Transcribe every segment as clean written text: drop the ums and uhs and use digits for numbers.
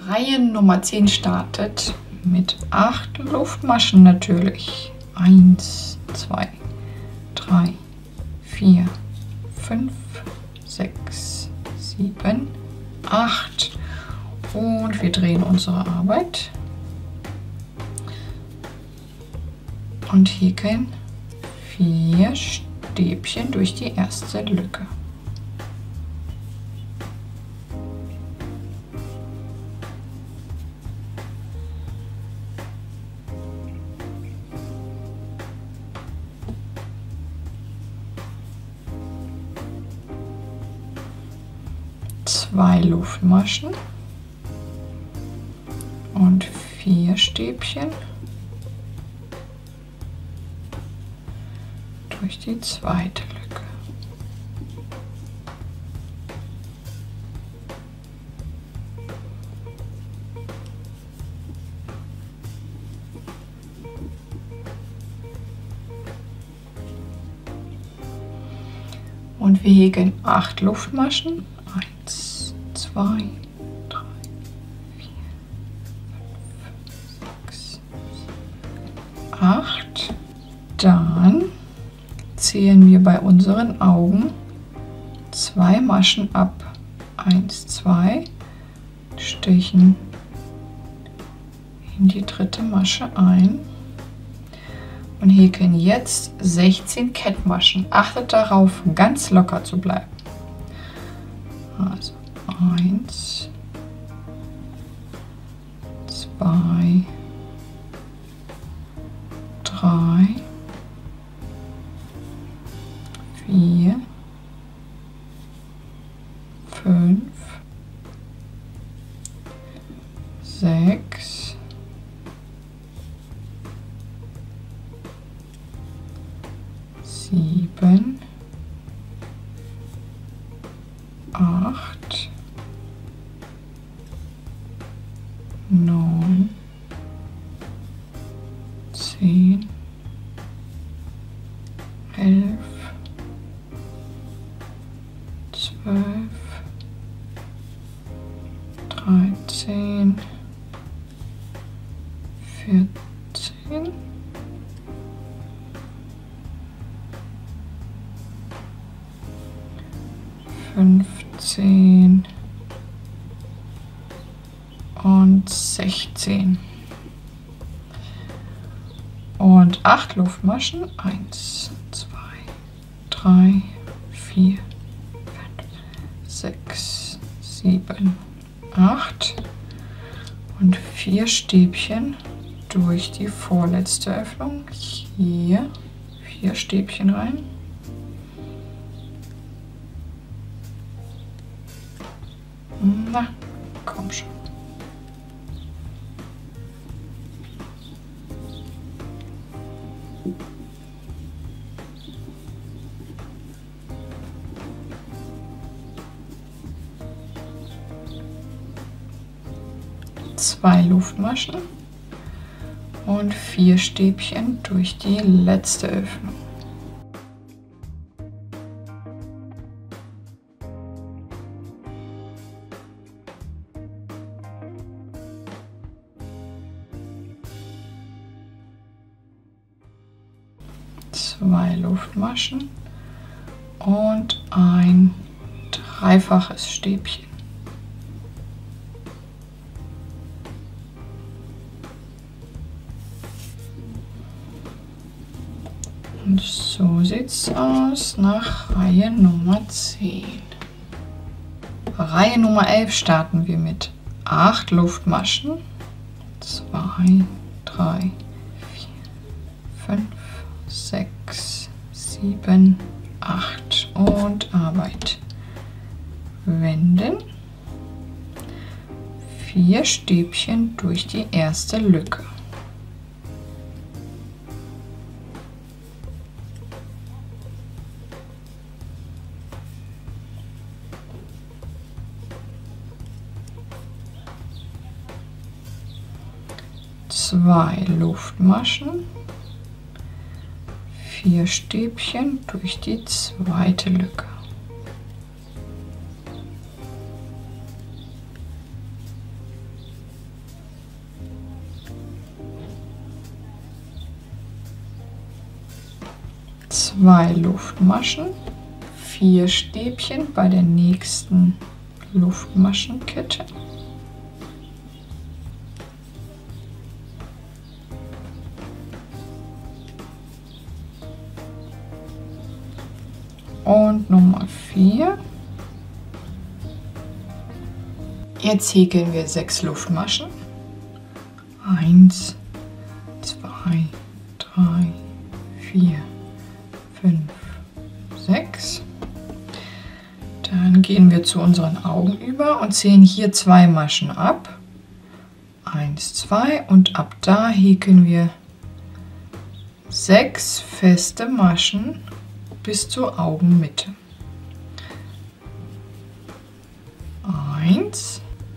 Reihe Nummer 10 startet mit 8 Luftmaschen natürlich. 1, 2, 3, 4, 5, 6, 7, 8 und wir drehen unsere Arbeit und häkeln 4 Stäbchen durch die erste Lücke. Zwei Luftmaschen und 4 Stäbchen durch die zweite Lücke. Und wir häkeln 8 Luftmaschen. 1, 2, 3, 4, 5, 6, 7, 8. Dann zählen wir bei unseren Augen 2 Maschen ab. 1, 2, stechen in die dritte Masche ein und häkeln jetzt 16 Kettmaschen. Achtet darauf, ganz locker zu bleiben. Also 1, 2, 3, 4, 5, 6, 7, 8, 9, 10, 11, 12, 13, 14, 15 und 16 und 8 Luftmaschen. 1, 2, 3, 4, 5, 6, 7, 8 und 4 Stäbchen durch die vorletzte Öffnung. Hier 4 Stäbchen rein. Na, komm schon. Zwei Luftmaschen und 4 Stäbchen durch die letzte Öffnung. Zwei Luftmaschen und ein dreifaches Stäbchen. Und so sieht es aus nach Reihe Nummer 10. Reihe Nummer 11 starten wir mit 8 Luftmaschen. 2, 3, 4, 5, 6, 7, 8 und Arbeit wenden. 4 Stäbchen durch die erste Lücke. Zwei Luftmaschen, 4 Stäbchen durch die zweite Lücke. 2 Luftmaschen, 4 Stäbchen bei der nächsten Luftmaschenkette. Und Nummer 4. Jetzt häkeln wir 6 Luftmaschen. 1, 2, 3, 4, 5, 6. Dann gehen wir zu unseren Augen über und zählen hier 2 Maschen ab. 1, 2 und ab da häkeln wir 6 feste Maschen bis zur Augenmitte. 1,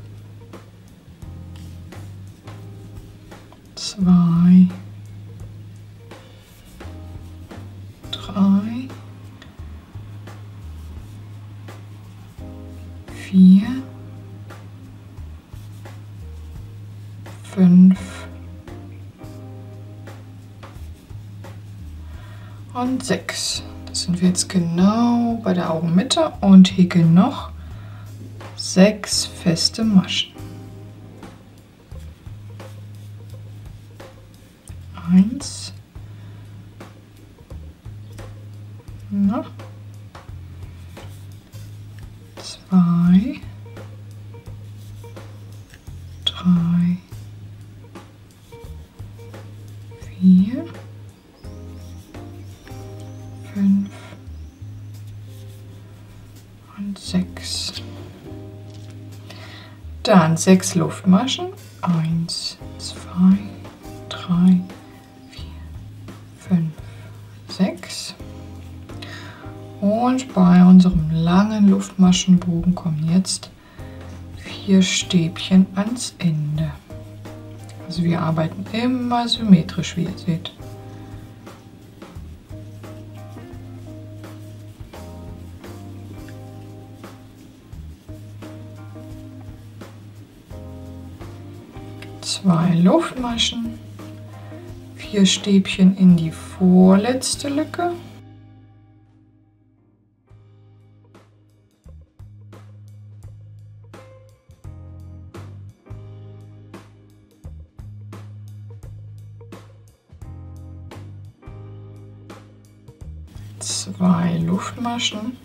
2, 3, 4, 5 und 6. Das sind wir jetzt genau bei der Augenmitte und häkeln noch 6 feste Maschen. 1, noch 2, 3, 4, 5 und 6. Dann 6 Luftmaschen. 1, 2, 3, 4, 5, 6. Und bei unserem langen Luftmaschenbogen kommen jetzt 4 Stäbchen ans Ende. Also wir arbeiten immer symmetrisch, wie ihr seht. Zwei Luftmaschen, 4 Stäbchen in die vorletzte Lücke. Zwei Luftmaschen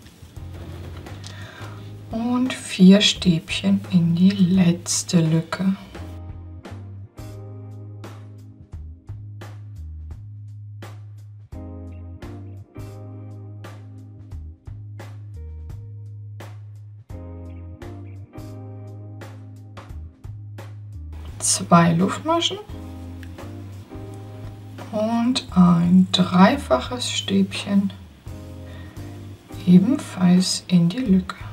und 4 Stäbchen in die letzte Lücke. Zwei Luftmaschen und ein dreifaches Stäbchen ebenfalls in die Lücke.